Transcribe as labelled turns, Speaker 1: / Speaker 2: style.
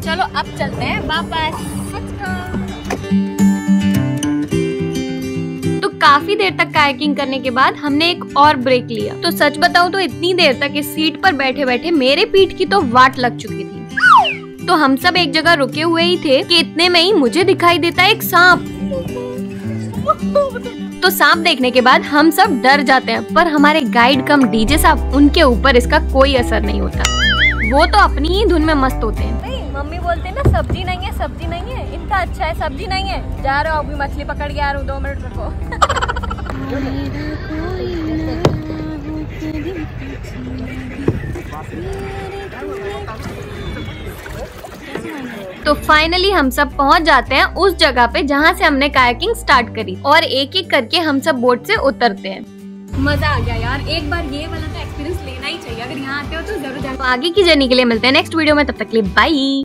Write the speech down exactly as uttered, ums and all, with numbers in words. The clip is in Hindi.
Speaker 1: चलो अब चलते हैं वापस। तो काफी देर तक कायाकिंग करने के बाद हमने एक और ब्रेक लिया। तो सच बताऊं तो इतनी देर तक इस सीट पर बैठे बैठे मेरे पीठ की तो वाट लग चुकी थी। तो हम सब एक जगह रुके हुए ही थे कि इतने में ही मुझे दिखाई देता एक सांप। तो सांप देखने के बाद हम सब डर जाते हैं, पर हमारे गाइड कम डीजे साहब, उनके ऊपर इसका कोई असर नहीं होता। वो तो अपनी ही धुन में मस्त होते हैं।
Speaker 2: नहीं, मम्मी बोलते ना सब्जी नहीं है, सब्जी नहीं है, इनका अच्छा है सब्जी नहीं है। जा रहा हूँ अभी मछली पकड़ के आ रहा हूँ, दो मिनट रुको।
Speaker 1: तो फाइनली हम सब पहुंच जाते हैं उस जगह पे जहां से हमने कायाकिंग स्टार्ट करी, और एक एक करके हम सब बोट से उतरते हैं।
Speaker 2: मजा आ गया यार, एक बार ये वाला तो एक्सपीरियंस लेना ही चाहिए। अगर यहाँ आते हो तो जरूर जाना।
Speaker 1: तो आगे की जर्नी के लिए मिलते हैं नेक्स्ट वीडियो में, तब तक के लिए बाय।